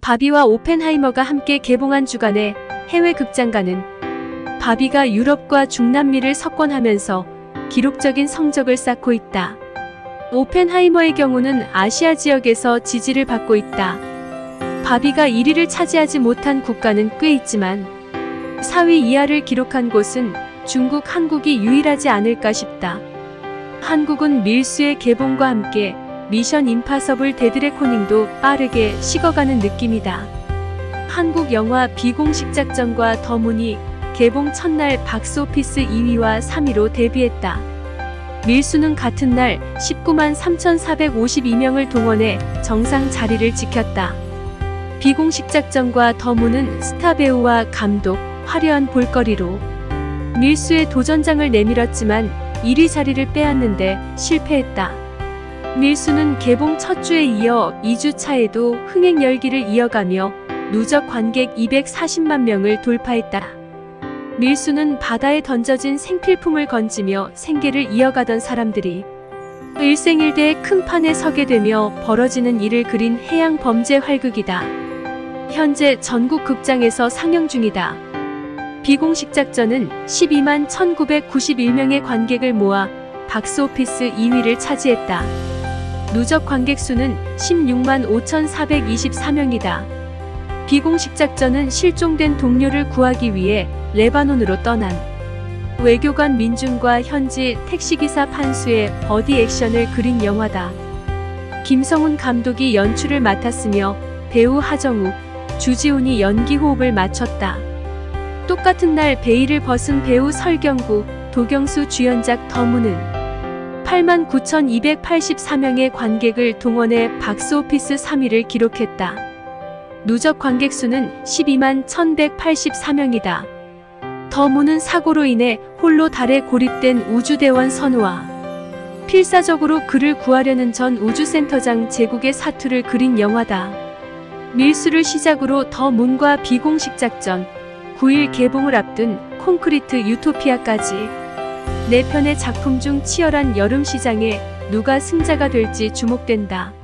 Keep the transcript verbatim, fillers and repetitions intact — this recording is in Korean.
바비와 오펜하이머가 함께 개봉한 주간의 해외 극장가는 바비가 유럽과 중남미를 석권하면서 기록적인 성적을 쌓고 있다. 오펜하이머의 경우는 아시아 지역에서 지지를 받고 있다. 바비가 일 위를 차지하지 못한 국가는 꽤 있지만 사 위 이하를 기록한 곳은 중국, 한국이 유일하지 않을까 싶다. 한국은 밀수의 개봉과 함께 미션 임파서블 데드 레코닝도 빠르게 식어가는 느낌이다. 한국 영화 비공식 작전과 더 문이 개봉 첫날 박스오피스 이 위와 삼 위로 데뷔했다. 밀수는 같은 날 십구만 삼천사백오십이 명을 동원해 정상 자리를 지켰다. 비공식 작전과 더 문은 스타 배우와 감독, 화려한 볼거리로 밀수의 도전장을 내밀었지만 일 위 자리를 빼앗는데 실패했다. 밀수는 개봉 첫 주에 이어 이 주 차에도 흥행 열기를 이어가며 누적 관객 이백사십만 명을 돌파했다. 밀수는 바다에 던져진 생필품을 건지며 생계를 이어가던 사람들이 일생일대의 큰 판에 서게 되며 벌어지는 일을 그린 해양 범죄 활극이다. 현재 전국 극장에서 상영 중이다. 비공식 작전은 십이만 천구백구십일 명의 관객을 모아 박스오피스 이 위를 차지했다. 누적 관객 수는 십육만 오천사백이십사 명이다. 비공식 작전은 실종된 동료를 구하기 위해 레바논으로 떠난 외교관 민중과 현지 택시기사 판수의 버디 액션을 그린 영화다. 김성훈 감독이 연출을 맡았으며 배우 하정우, 주지훈이 연기 호흡을 맞췄다. 똑같은 날 베일을 벗은 배우 설경구, 도경수 주연작 더 문은 팔만 구천이백팔십사 명의 관객을 동원해 박스오피스 삼 위를 기록했다. 누적 관객 수는 십이만 천백팔십사 명이다. 더 문은 사고로 인해 홀로 달에 고립된 우주대원 선우와 필사적으로 그를 구하려는 전 우주센터장 제국의 사투를 그린 영화다. 밀수를 시작으로 더 문과 비공식 작전, 구 일 개봉을 앞둔 콘크리트 유토피아까지 네 편의 작품 중 치열한 여름 시장에 누가 승자가 될지 주목된다.